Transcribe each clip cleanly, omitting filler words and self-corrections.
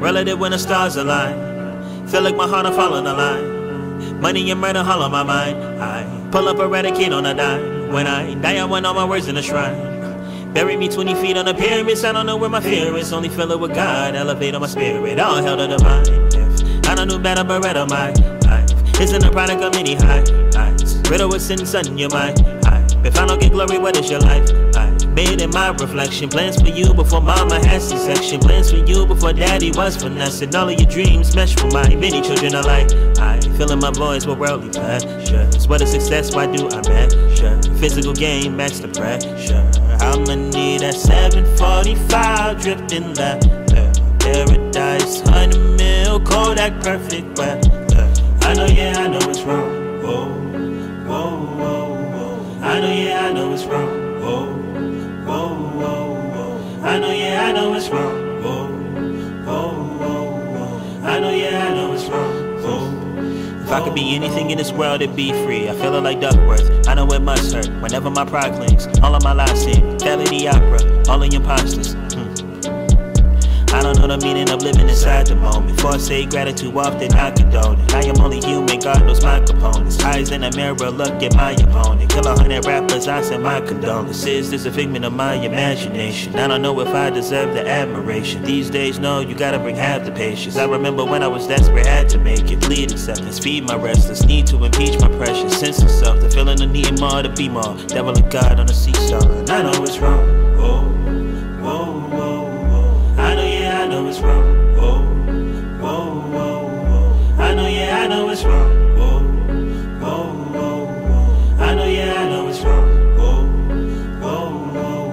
relative when the stars align. Feel like my heart will fall on the line. Money and murder all on my mind. I pull up Eradicate on a dime. When I die, I want all my words in the shrine. Bury me 20 feet on the pyramids. I don't know where my fear is. Only fill it with God. Elevate on my spirit. All hell to the mind. If I don't do better, Beretta my life isn't a product of many highs. Riddle with sin, son, your mind. If I don't get glory, what is your life? I made in my reflection. Plans for you before mama had C-section. Plans for you before daddy was finessing. All of your dreams mesh for my many children alike. I filling my voice with worldly pleasures. What is success? Why do I measure? Physical gain, match the pressure. I'ma need that 745 dripped in leather. Paradise, 100 mil, Kodak, perfect weather. I know, yeah, I know it's wrong. Whoa, whoa, whoa, whoa. I know, yeah, I know it's wrong. Whoa, whoa, whoa, whoa. I know, yeah, I know it's wrong. Whoa, whoa, whoa, whoa. I know, yeah, I know it's wrong. Whoa. If I could be anything in this world, it'd be free. I feel it like Duckworth. I know it must hurt whenever my pride clings. All of my lies sing, Kelly the opera, all the imposters. I don't know the meaning of living inside the moment. For I say gratitude often, I condone it. I am only human, God knows my components. Eyes in the mirror, look at my opponent. Kill 100 rappers, I send my condolences. This a figment of my imagination. I don't know if I deserve the admiration. These days, no, you gotta bring half the patience. I remember when I was desperate, had to make it. Plead acceptance, feed my restless need to impeach my precious sense of self. The feeling of needing more to be more. Devil and God on a seesaw, and I know it's wrong. Whoa, whoa, whoa. I know, yeah, I know it's wrong. Whoa, whoa, whoa, whoa. I know, yeah, I know it's wrong. Whoa, whoa, whoa, whoa. I know, yeah, I know it's wrong. Whoa, whoa, whoa,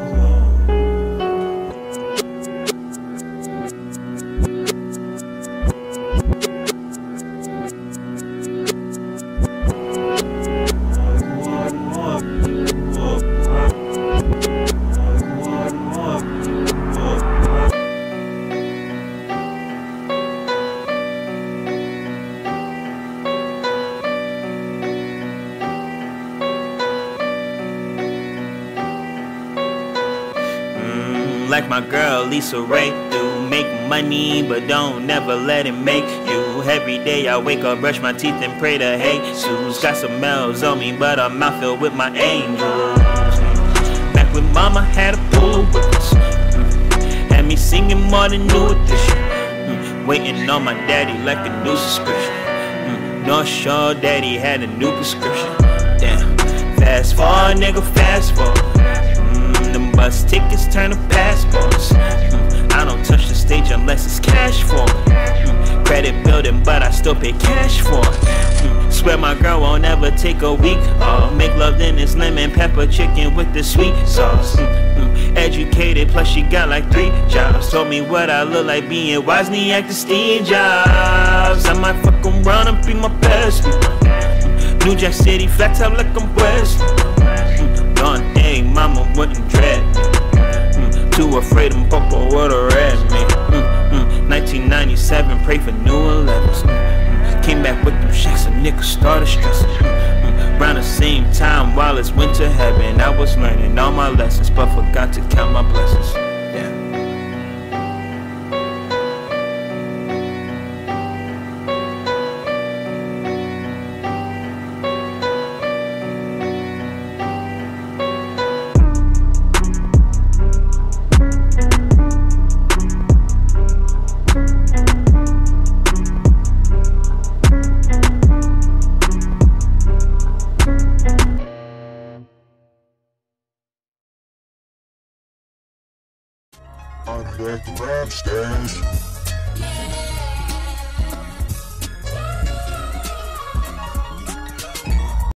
like my girl Lisa Ray do. Make money, but don't never let it make you. Every day I wake up, brush my teeth and pray to Jesus. Got some L's on me, but I'm out filled with my angels. Back when mama had a pool with us, had me singing more than New Edition. Waiting on my daddy like a new subscription. North Shore daddy had a new prescription. Damn, fast forward, nigga, fast forward. Them bus tickets turn to passports. I don't touch the stage unless it's cash for it. Credit building, but I still pay cash for it. Swear my girl won't ever take a week off. Make love then it's lemon pepper chicken with the sweet sauce. Educated, plus she got like 3 jobs. Told me what I look like being Wozniak to Steve Jobs. I might fuck around and be my best. New Jack City, flat top like I'm West. One day mama wouldn't dread me. Too afraid and Papa would've read me. 1997, pray for new 11s. Came back with them shacks and niggas started stressing. Around the same time while it's winter heaven, I was learning all my lessons, but forgot to count my blessings. Yeah. I'm back to rap stage.